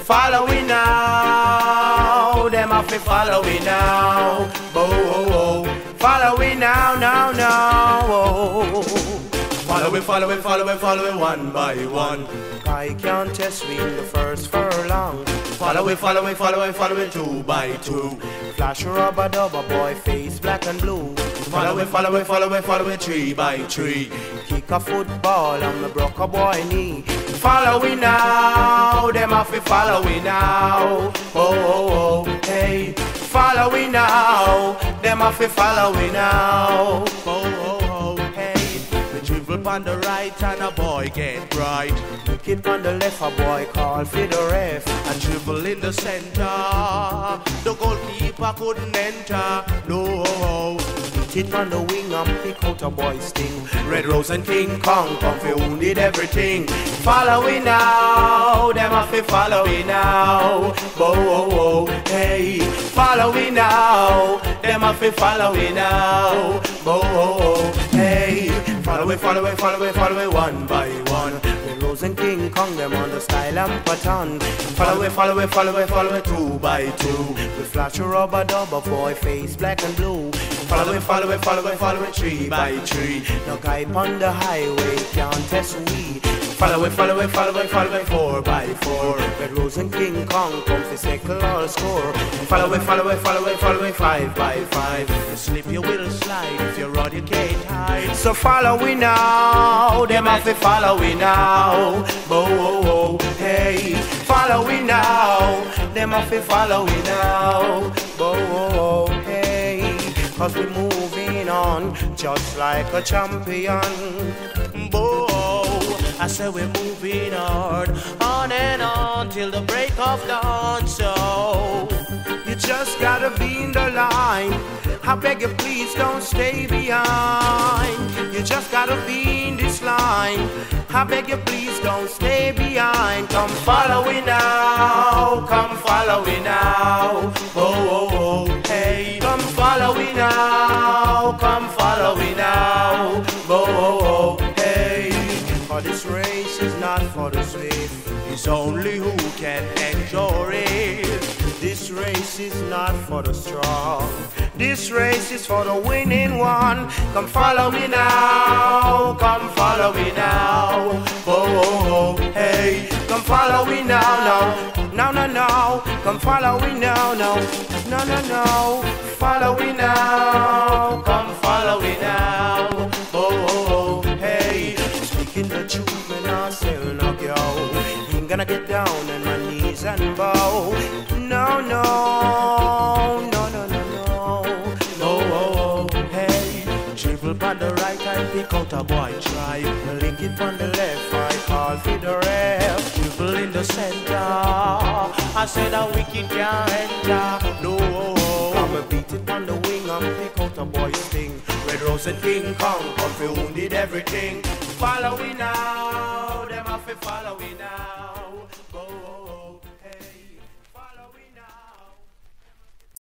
follow we now. Them have to follow we now. Oh, follow we now, now, now. Oh. Follow it one by one. I can't test me in the first furlong. Follow it two by two. Flash rubber dubber boy face black and blue. Follow it three by three. Kick a football and me broke a boy knee. Follow we now, them have to follow we now. Oh, hey. Follow we now, them have to follow we now. Oh, hey. Dribble on the right and a boy get bright. Kick on the left, a boy call for the ref. And dribble in the center, the goalkeeper couldn't enter. No, hit it on the wing and pick out a boy's sting. Red Rose and King Kong come for wounded everything. Follow we now, them have to follow we now. Oh, hey, follow we now, them have to follow we now. Oh, hey. Follow it one by one. Red Rose and King Kong, them on the style and pattern. Follow it two by two. We flash a rubber dubber boy face black and blue. Follow it three by three. No guy on the highway can't test we. Follow it four by four. Red Rose and King Kong come for circle or score. Follow it five by five. You slip you will slide, if you run you can't hide. So follow we now, them have to follow we now. Oh, hey, follow we now, them have to follow we now. Oh, hey, cause we moving on just like a champion. I said we're moving on and on till the break of dawn. So you just gotta be in the line. I beg you please don't stay behind. You just gotta be in this line. I beg you please don't stay behind. Come follow me now, come follow me now. Oh, hey, come follow me now, come follow me now. Oh, hey. For this race is not for the swift, it's only who can endure it. This race is not for the strong, this race is for the winning one. Come follow me now, come follow me now. Oh, hey, come follow me now, no. Come follow me now, no. Follow me now, come follow me now. Oh, hey. Speaking the truth, man, I say no go. Ain't gonna get down on my knees and bow. No. Oh, hey. Dribble on the right and pick out a boy try. Link it on the left, I call for the ref. Dribble in the center, I said a wicked can't enter. No, I'ma beat it on the wing and pick out a boy's sting. Red Rose and King Kong, come for wounded everything. Follow me now, them have to follow me now. Oh.